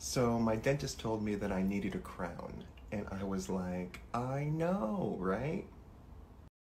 So my dentist told me that I needed a crown, and I was like, I know, right?